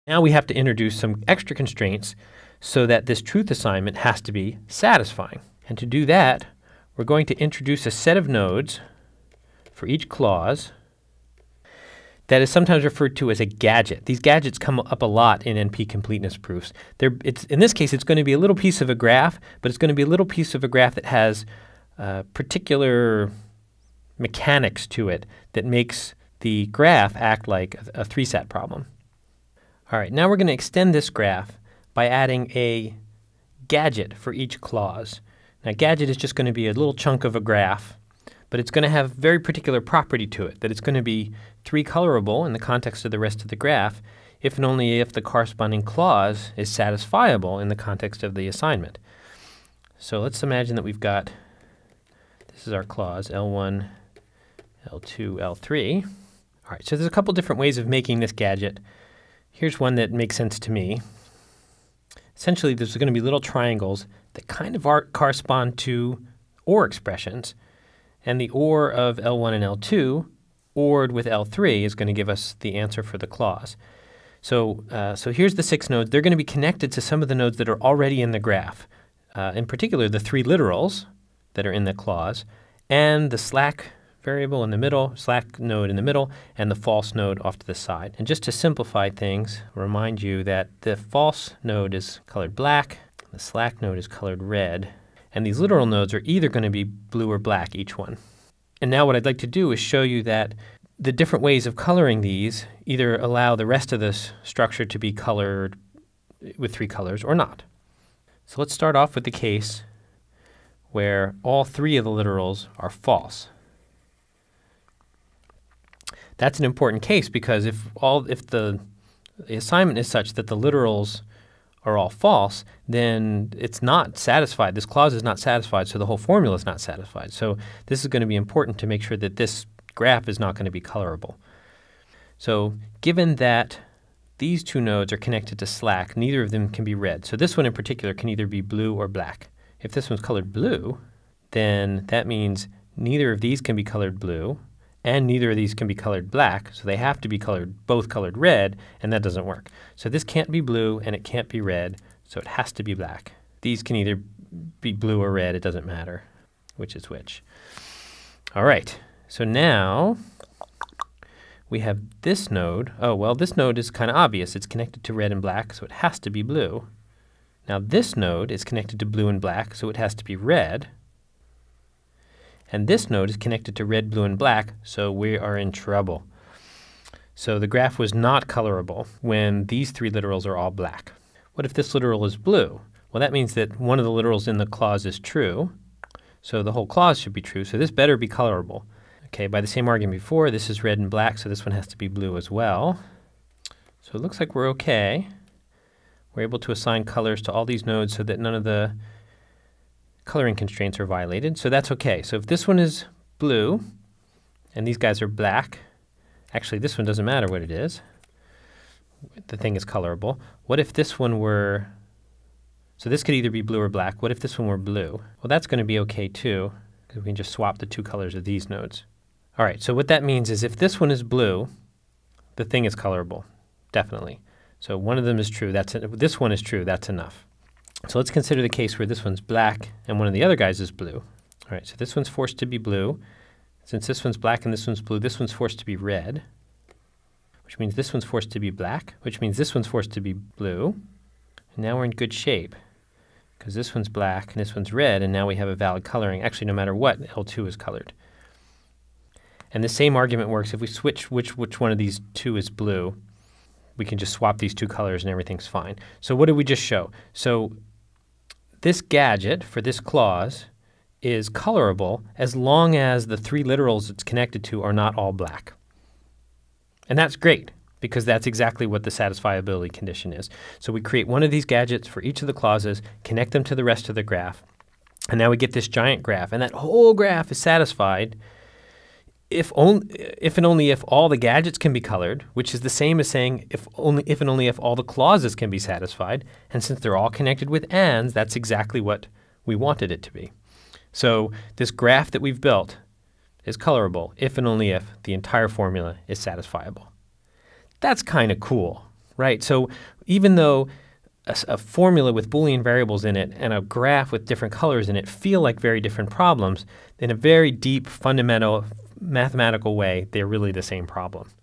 Now we have to introduce some extra constraints so that this truth assignment has to be satisfying. And to do that, we're going to introduce a set of nodes for each clause that is sometimes referred to as a gadget. These gadgets come up a lot in NP completeness proofs. In this case, it's going to be a little piece of a graph, but it's going to be a little piece of a graph that has particular mechanics to it that makes the graph act like a 3-sat problem. All right, now we're going to extend this graph by adding a gadget for each clause. Now, gadget is just going to be a little chunk of a graph, but it's going to have very particular property to it, that it's going to be 3-colorable in the context of the rest of the graph if and only if the corresponding clause is satisfiable in the context of the assignment. So let's imagine that we've got, this is our clause, L1, L2, L3. All right, so there's a couple different ways of making this gadget. Here's one that makes sense to me. Essentially, there's going to be little triangles that kind of correspond to OR expressions. And the OR of L1 and L2 ORed with L3 is going to give us the answer for the clause. So here's the 6 nodes. They're going to be connected to some of the nodes that are already in the graph. In particular, the 3 literals that are in the clause, and the slack variable in the middle, slack node in the middle, and the false node off to the side. And just to simplify things, remind you that the false node is colored black, the slack node is colored red, and these literal nodes are either going to be blue or black, each one. And now what I'd like to do is show you that the different ways of coloring these either allow the rest of this structure to be colored with 3 colors or not. So let's start off with the case where all 3 of the literals are false. That's an important case because if the assignment is such that the literals are all false, then it's not satisfied. This clause is not satisfied, so the whole formula is not satisfied. So this is going to be important to make sure that this graph is not going to be colorable. So given that these 2 nodes are connected to slack, neither of them can be red. So this one in particular can either be blue or black. If this one's colored blue, then that means neither of these can be colored blue, and neither of these can be colored black, so they have to be both colored red, and that doesn't work. So this can't be blue, and it can't be red, so it has to be black. These can either be blue or red, it doesn't matter which is which. All right, so now we have this node. Oh, well, this node is kind of obvious. It's connected to red and black, so it has to be blue. Now this node is connected to blue and black, so it has to be red. And this node is connected to red, blue, and black, so we are in trouble. So the graph was not colorable when these 3 literals are all black. What if this literal is blue? Well, that means that one of the literals in the clause is true, so the whole clause should be true, so this better be colorable. Okay, by the same argument before, this is red and black, so this one has to be blue as well. So it looks like we're okay. We're able to assign colors to all these nodes so that none of the coloring constraints are violated, so that's okay. So if this one is blue and these guys are black, actually this one doesn't matter what it is. The thing is colorable. What if this one were, so this could either be blue or black. What if this one were blue? Well, that's going to be okay too, because we can just swap the 2 colors of these nodes. All right, so what that means is if this one is blue, the thing is colorable, definitely. So one of them is true. This one is true. That's enough. So let's consider the case where this one's black and one of the other guys is blue. All right, so this one's forced to be blue. Since this one's black and this one's blue, this one's forced to be red, which means this one's forced to be black, which means this one's forced to be blue. And now we're in good shape because this one's black and this one's red, and now we have a valid coloring, actually no matter what L2 is colored. And the same argument works if we switch which one of these 2 is blue. We can just swap these 2 colors and everything's fine. So what did we just show? So this gadget for this clause is colorable as long as the 3 literals it's connected to are not all black. And that's great because that's exactly what the satisfiability condition is. So we create one of these gadgets for each of the clauses, connect them to the rest of the graph, and now we get this giant graph. And that whole graph is satisfied if and only if all the gadgets can be colored, which is the same as saying if and only if all the clauses can be satisfied. And since they're all connected with ands, that's exactly what we wanted it to be. So this graph that we've built is colorable if and only if the entire formula is satisfiable. That's kind of cool, Right. So even though a formula with Boolean variables in it and a graph with different colors in it feel like very different problems, in a very deep, fundamental, mathematical way, they're really the same problem.